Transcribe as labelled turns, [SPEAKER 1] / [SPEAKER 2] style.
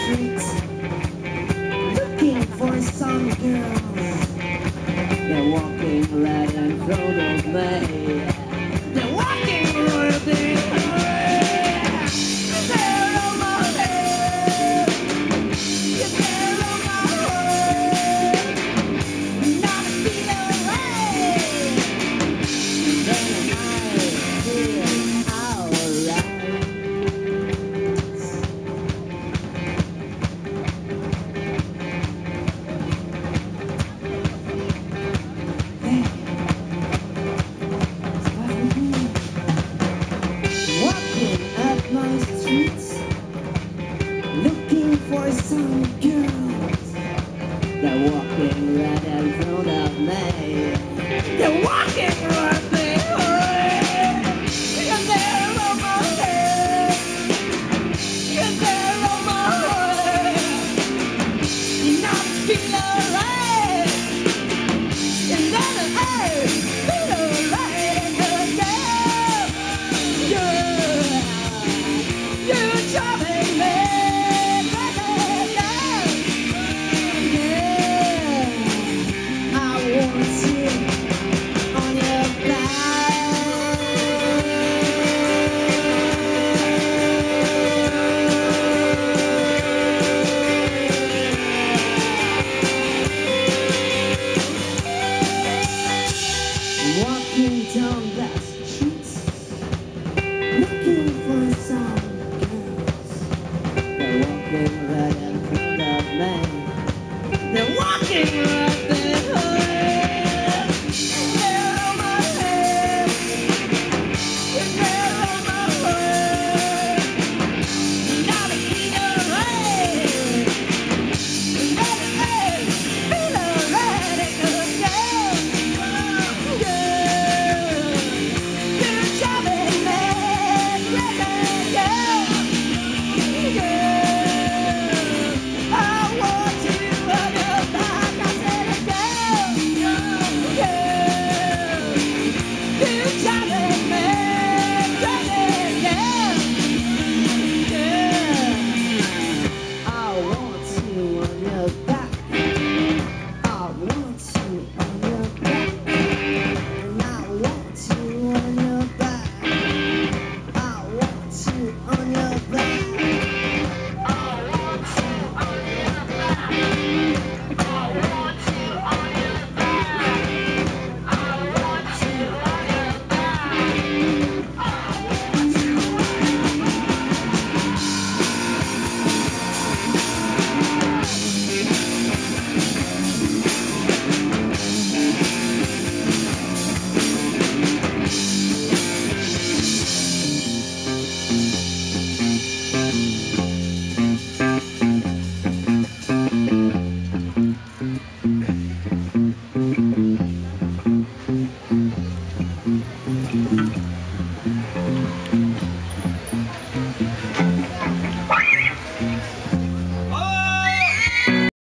[SPEAKER 1] streets, looking for some girls. They're walking right in front of me. They're walking right in front of me. They're on my head. They're on my head. Not feeling right. Then I feel alright. Looking for some girls. They're walking right in front of me. They're walking right there. And they're on my head. And they're on my head. And I feel alright. And then I feel alright again. You're driving me. Walking down the streets, looking for some girls. They're walking right in front of me. They're walking right